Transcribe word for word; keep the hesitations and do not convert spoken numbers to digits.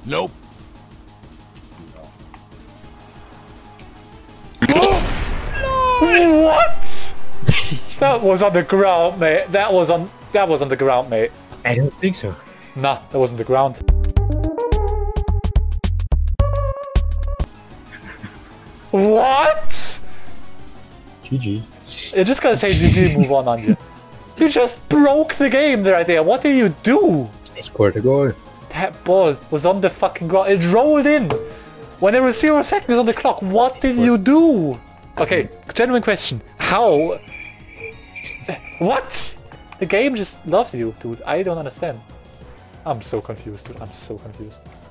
Nope. What? That was on the ground, mate. That was on. That was on the ground, mate. I don't think so. Nah, that wasn't the ground. What? G G. You're just gonna say G G, move on, on you. You just broke the game right there. What did you do? I scored a goal. That ball was on the fucking ground. It rolled in. When there was zero seconds on the clock, what did you do? Okay, genuine question. How? What? The game just loves you, dude. I don't understand. I'm so confused, dude. I'm so confused.